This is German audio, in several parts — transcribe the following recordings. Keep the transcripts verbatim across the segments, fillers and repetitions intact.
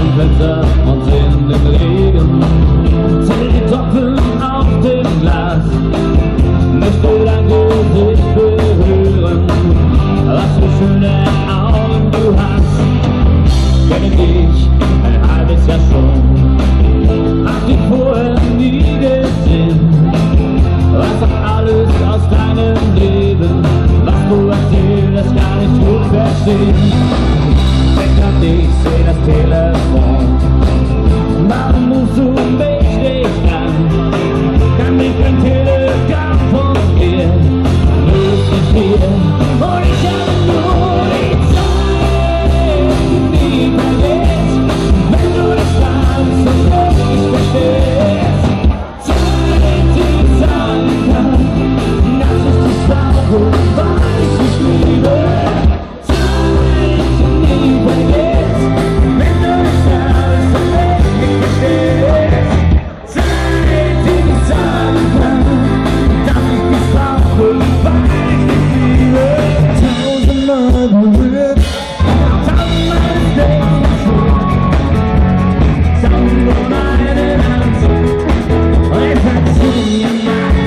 Campingplätze und sehen den Regen. Zähl die Tropfen auf dem Glas, möchte dein Gesicht berühren. Was für schöne Augen du hast, kenne dich ein halbes Jahr schon, hab dich vorher nie gesehen. Was auch alles aus deinem Leben, was du erzählst, kann ich gut verstehen. Denk an dich, seh das Telefon, warum rufst du mich nicht an? Kann mich ein Telegramm von dir, du bist nicht hier und ich habe nur die Zeit, die vergeht, wenn du das kannst und wirklich verstehst. Zeit, die sagen kann, das ist die Sache, weil ich dich liebe. Zeit, die vergeht, wenn du das kannst und wirklich verstehst. Zeit, die sagen kann, dass ich dich brauche, weil ich dich liebe. Tausendmal berührt, tausendmal ist nichts passiert, tausendmal einen Hand, und jetzt hat sie mir Macht.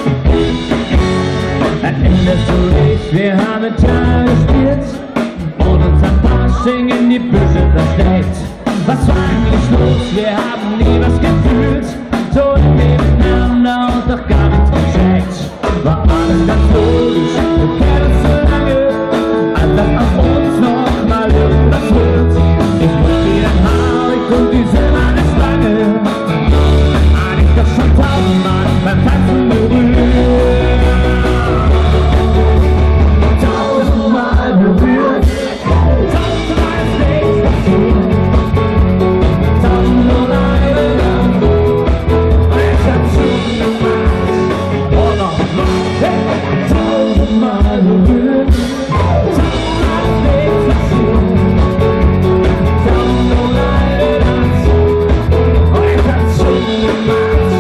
Erinnerst du dich, wir haben Tage gespielt und uns am Fasching in die Büsche versteckt. Was war eigentlich los? Wir haben nie was gefühlt, so nebeneinander und doch gar nichts gecheckt. War alles ganz logisch, wir kennen uns so lange, als dass aus uns noch mal irgendwas wird. Ich muss wie ein Harik und die silberne Schlange, eigentlich doch schon tausendmal beim Tanzen berührt. Tausendmal berührt, tausendmal ist nichts passiert, tausendmal eine Nacht, und jetzt hat schon gemacht. Oh, nochmal, hey. Tausendmal berührt, tausendmal ist nichts passiert, tausendmal eine Nacht, und jetzt hat schon gemacht.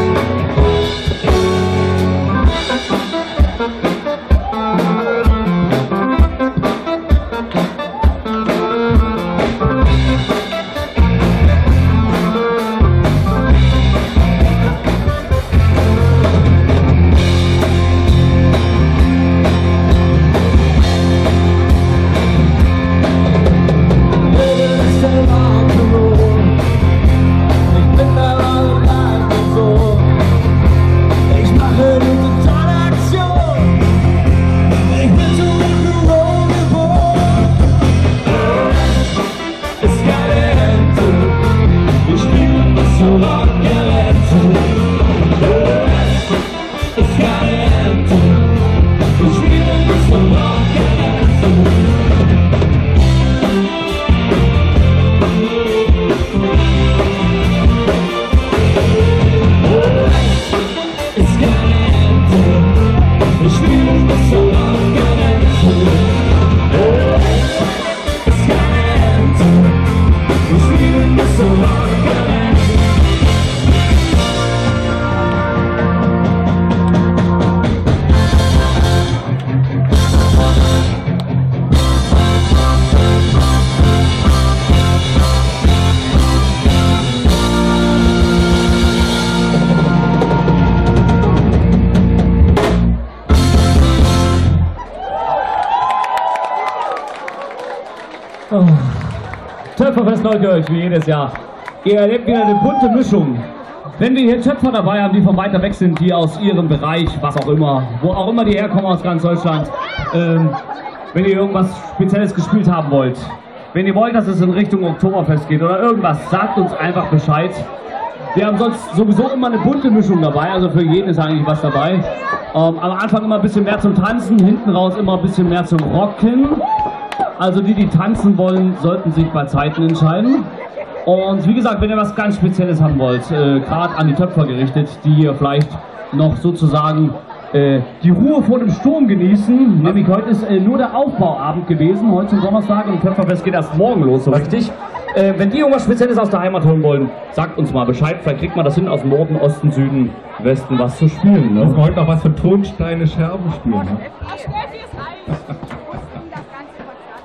Oh. Töpferfest Neukirch, wie jedes Jahr. Ihr erlebt wieder eine bunte Mischung. Wenn wir hier Töpfer dabei haben, die von weiter weg sind, die aus ihrem Bereich, was auch immer, wo auch immer die herkommen aus ganz Deutschland, ähm, wenn ihr irgendwas Spezielles gespielt haben wollt, wenn ihr wollt, dass es in Richtung Oktoberfest geht oder irgendwas, sagt uns einfach Bescheid. Wir haben sonst sowieso immer eine bunte Mischung dabei, also für jeden ist eigentlich was dabei. Ähm, am Anfang immer ein bisschen mehr zum Tanzen, hinten raus immer ein bisschen mehr zum Rocken. Also die, die tanzen wollen, sollten sich bei Zeiten entscheiden. Und wie gesagt, wenn ihr was ganz Spezielles haben wollt, äh, gerade an die Töpfer gerichtet, die hier vielleicht noch sozusagen äh, die Ruhe vor dem Sturm genießen. Nämlich heute ist äh, nur der Aufbauabend gewesen, heute zum Donnerstag, und Töpferfest geht erst morgen los, so richtig. Äh, wenn die irgendwas Spezielles aus der Heimat holen wollen, sagt uns mal Bescheid. Vielleicht kriegt man das hin, aus dem Norden, Osten, Süden, Westen was zu spielen. Ne? Wir wollten noch was für Tonsteine Scherben spielen. Ne?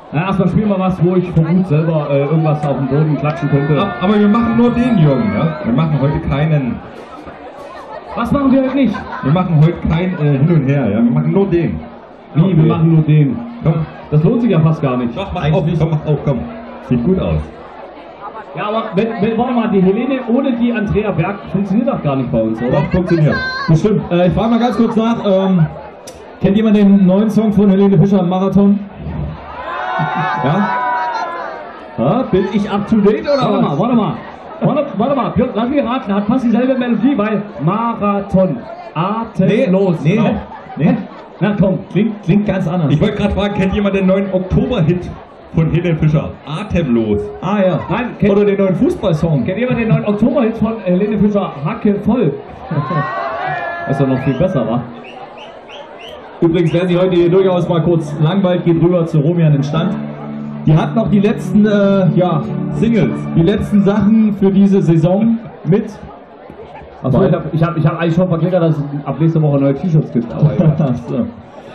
Ja, erstmal spielen wir was, wo ich vor Wut selber äh, irgendwas auf den Boden klatschen könnte. Aber wir machen nur den, Jürgen, ja? Wir machen heute keinen... Was machen wir heute nicht? Wir machen heute kein äh, Hin und Her, ja? Wir machen nur den. Wie, okay. Wir machen nur den. Komm. Das lohnt sich ja fast gar nicht. Doch, mach auf, komm, mach auf, komm. Sieht gut aus. Ja, aber wenn, wenn, warte mal, die Helene ohne die Andrea Berg funktioniert doch gar nicht bei uns, oder? Doch, funktioniert. Bestimmt. Äh, ich frage mal ganz kurz nach, ähm, kennt jemand den neuen Song von Helene Fischer, Marathon? Ja? Ja? Bin ich up to date oder Warte was? mal, warte mal. Warte, warte mal, Björn, lass mich raten, hat fast dieselbe Melodie, weil Marathon. Atemlos. Nee, nee, nee. Na komm, Klingt, klingt ganz anders. Ich wollte gerade fragen, kennt jemand den neuen Oktober-Hit von Helene Fischer? Atemlos. Ah ja. Nein, kennt, Oder den neuen Fußballsong. kennt jemand den neuen Oktoberhit von Helene Fischer? Hacke voll. Das ist doch noch viel besser, wa? Übrigens, wer sich heute hier durchaus mal kurz langweilt, geht rüber zu Romy an den Stand. Die hat noch die letzten äh, ja, Singles, die letzten Sachen für diese Saison mit. Achso, ich habe ich hab, ich hab eigentlich schon verklickert, dass es ab nächster Woche neue T-Shirts gibt. Aber ja. so. Okay.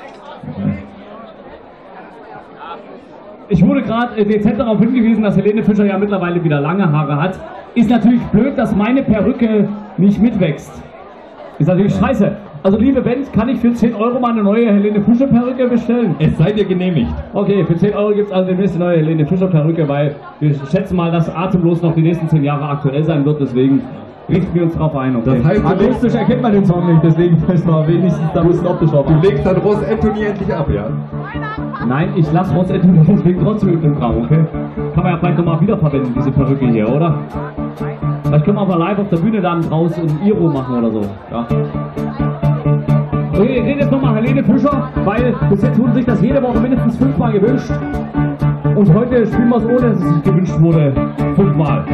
Ich wurde gerade äh, dezent darauf hingewiesen, dass Helene Fischer ja mittlerweile wieder lange Haare hat. Ist natürlich blöd, dass meine Perücke nicht mitwächst. Ist natürlich scheiße. Also liebe Band, kann ich für zehn Euro mal eine neue Helene Fischer Perücke bestellen? Es sei dir genehmigt. Okay, für zehn Euro gibt es also demnächst eine neue Helene Fischer Perücke, weil wir schätzen mal, dass Atemlos noch die nächsten zehn Jahre aktuell sein wird, deswegen richten wir uns drauf ein. Okay? Das heißt, du legst, Akustisch erkennt man den Song nicht, deswegen müssen wir wenigstens da ein bisschen optisch drauf. du legst dann Ross Anthony endlich ab, ja? Nein, ich lasse Ross Anthony deswegen trotzdem mit dem Kram, okay? Kann man ja vielleicht nochmal wiederverwenden, diese Perücke hier, oder? Vielleicht können wir aber live auf der Bühne dann draus ein Iro machen oder so. Ja. Okay, ich rede jetzt nochmal Helene Fischer, weil bis jetzt wurde sich das jede Woche mindestens fünfmal gewünscht. Und heute spielen wir es ohne, dass es sich gewünscht wurde. Fünfmal.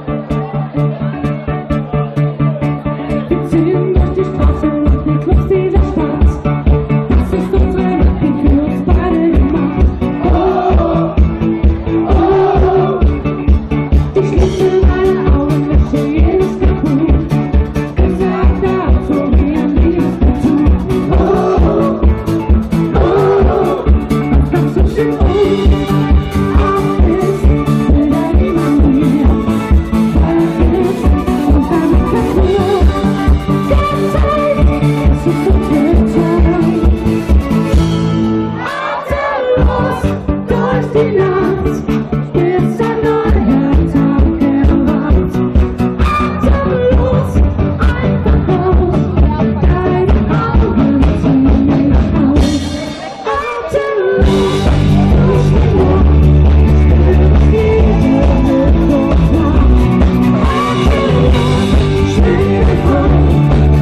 Wir ziehen durch die Straße und die Clubs dieser Stadt. Das ist unsere Nacht, die für uns beide gemacht. Oh, oh, oh. Die schließen meine Augen, löschen jedes Tabu. Gesagt dazu wie ein Liebestattoo. Oh, oh, oh. Was zwischen uns auch ist, will da niemand mehr. Weil es ist und damit kaputt. Das ist so bitter. Atemlos durch die Nacht, bis ein neuer Tag erwacht. Atemlos einfach raus, deine Augen ziehen mich aus. Atemlos durch die Nacht, spür jede Luftfahrt. Atemlos, schwere Freude.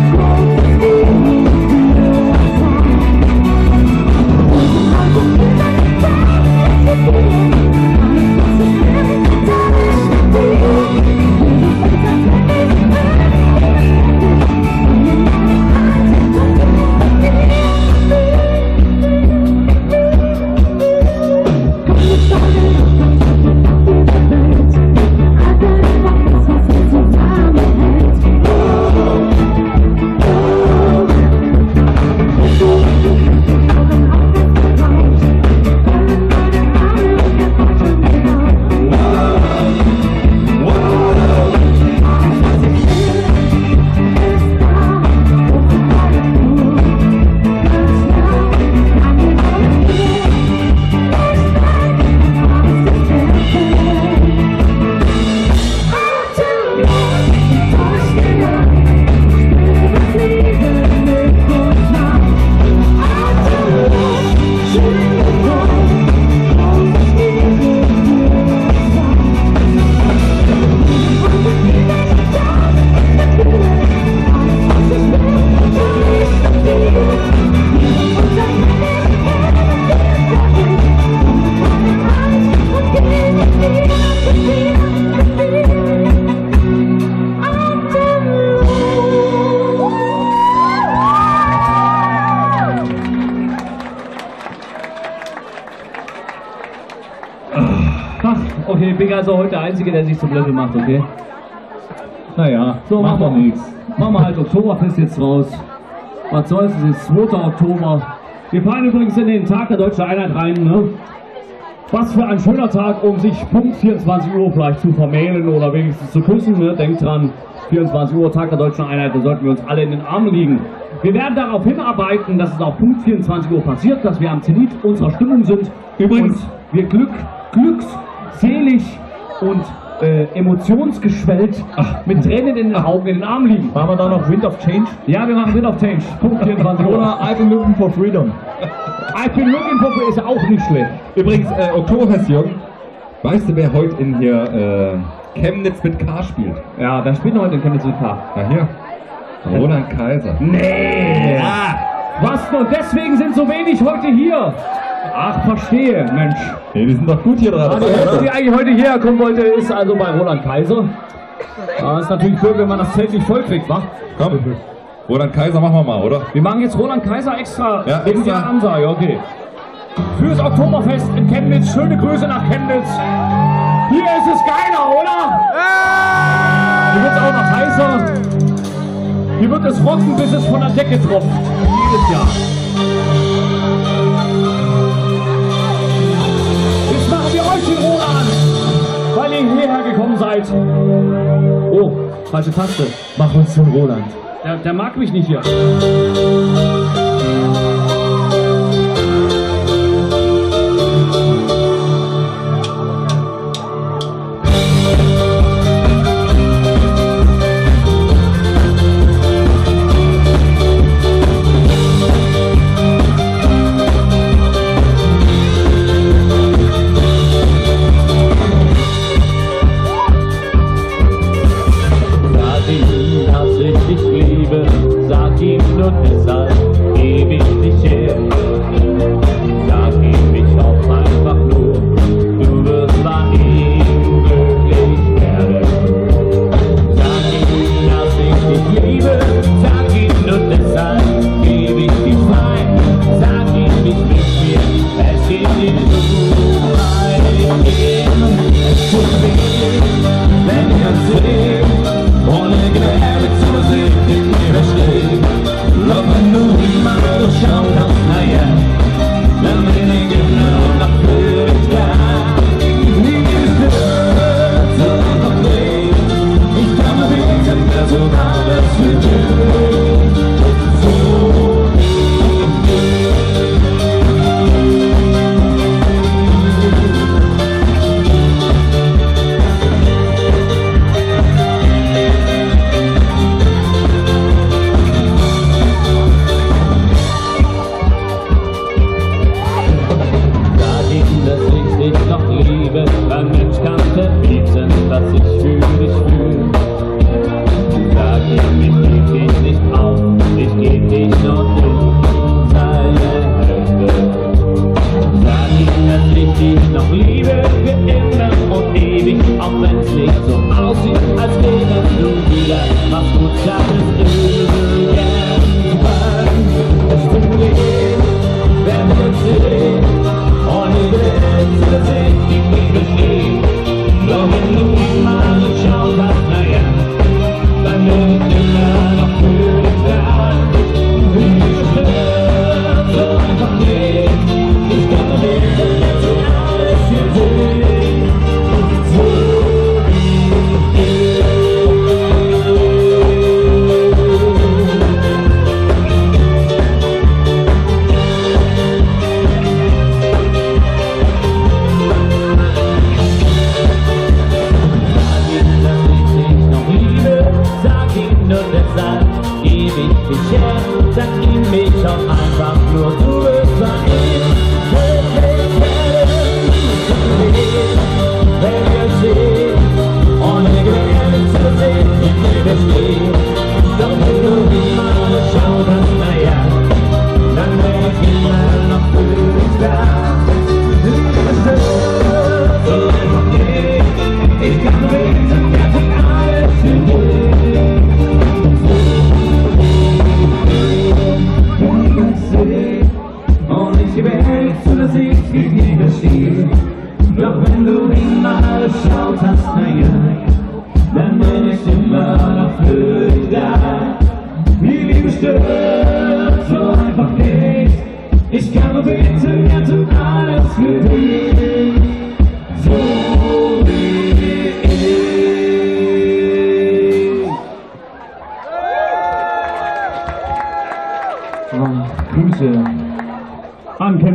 Okay, ich bin also heute der Einzige, der sich zum Level macht, okay? Naja, So, macht machen doch wir nichts. Machen wir halt Oktoberfest jetzt raus. Was soll's, es ist zweiter Oktober. Wir fahren übrigens in den Tag der Deutschen Einheit rein, ne? Was für ein schöner Tag, um sich Punkt vierundzwanzig Uhr vielleicht zu vermählen oder wenigstens zu küssen. Ne? Denkt dran, vierundzwanzig Uhr, Tag der Deutschen Einheit, da sollten wir uns alle in den Armen liegen. Wir werden darauf hinarbeiten, dass es auf Punkt vierundzwanzig Uhr passiert, dass wir am Zenit unserer Stimmung sind. Übrigens- und wir Glück, glücksselig und äh, emotionsgeschwellt Ach, mit Tränen in den Augen in den Armen liegen. Machen wir da noch Wind of Change? Ja, wir machen Wind of Change. Punkt vierundzwanzig Uhr. Oder I've been looking for freedom. I've been looking for ist auch nicht schlecht. Übrigens, äh, Oktoberfest, Jürgen. Weißt du, wer heute in hier äh, Chemnitz mit K spielt? Ja, wer spielt noch heute in Chemnitz mit K? Na hier. Roland Kaiser. Nee! Ja. Was nur? Deswegen sind so wenig heute hier. Ach, verstehe, Mensch. Nee, die sind doch gut hier dran. Also, wer die eigentlich heute hierher kommen wollte, ist also bei Roland Kaiser. Das ist natürlich blöd, wenn man das Zelt nicht voll kriegt, wa? Komm, Roland Kaiser machen wir mal, oder? Wir machen jetzt Roland Kaiser extra Ja, wegen extra. der Ansage, okay. Fürs Oktoberfest in Chemnitz, schöne Grüße nach Chemnitz. Hier ist es geiler, oder? Hier wird es auch noch heißer. Hier wird es rocken, bis es von der Decke tropft. Jedes Jahr. Jetzt machen wir euch in Ruhe an, weil ihr hierher gekommen seid. Oh, falsche Taste. Mach uns zum Roland. Der, der mag mich nicht hier. Sag ihm, dass ich dich liebe, sag ihm nur deshalb, geb ich dich her. Sag ihm, ich hoffe einfach nur, du wirst bei ihm glücklich werden. Sag ihm, dass ich dich liebe, sag ihm nur deshalb, geb ich dich frei. Sag ihm, ich bin mir, es geht dir so ein Leben, es tut weh, wenn ich uns sehe. Ohne Gnade zu sehen, in mir stehen. Doch wenn du mal durchschauen kannst, naja, dann bin ich genau nach Möglichkeit. Wie ist es so noch nicht? Ich kann mir beten, dass du alles für dich so. Sag ihm, dass ich dich noch liebe, kein Mensch kann verbieten, was ich für dich fühle. Sag ihm, ich geb dich nicht auf, ich geb dich nur in seine Hände. Sag ihm, dass ich dich noch liebe, für immer und ewig, auch wenn's nicht so aussieht, als wäre du wieder. Mach's gut, sag es irgendwann. Es tut weh, wenn wir uns sehen. Ohne Grenzen sind die Liebe stehen. Doch wenn du mal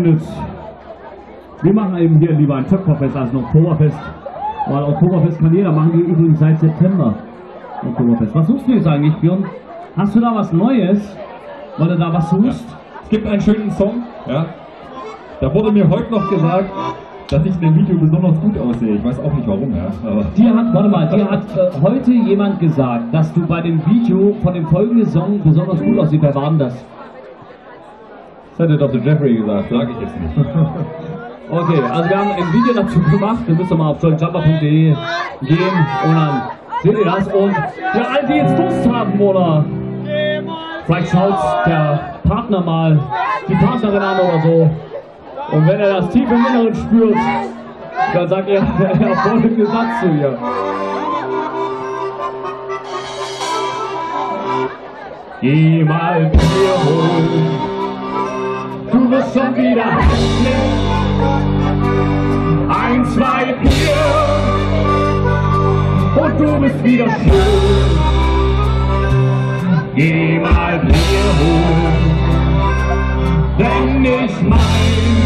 Chemnitz. Wir machen eben hier lieber ein Töpferfest als ein Oktoberfest. Weil Oktoberfest kann jeder machen, wir übrigens seit September. Oktoberfest. Was suchst du jetzt eigentlich, Björn? Hast du da was Neues? Weil du da was suchst? Es gibt einen schönen Song, ja. Da wurde mir heute noch gesagt, dass ich in dem Video besonders gut aussehe. Ich weiß auch nicht warum, ja. Aber Dir hat, warte mal, dir hat äh, heute jemand gesagt, dass du bei dem Video von dem folgenden Song besonders gut aussiehst. Wer war denn das? das hätte doch so Jeffrey gesagt, sage ich jetzt nicht. Okay, also wir haben ein Video dazu gemacht. Ihr müsst doch mal auf joinjumper punkt de gehen und dann seht ihr das. Und ja, alle, die jetzt Lust haben, oder vielleicht schaut der Partner mal die Partnerin an oder so. Und wenn er das tief im Inneren spürt, dann sagt er, er folgende Satz zu ihr. Geh mal Bier holen, du wirst schon wieder hässlich. Ein, zwei Bier und du bist wieder schön. Geh mal Bier holen, denn ich mein,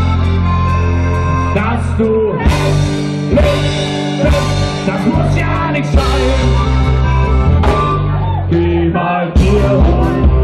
dass du hässlich bist, das muss ja nicht sein. Geh mal Bier holen.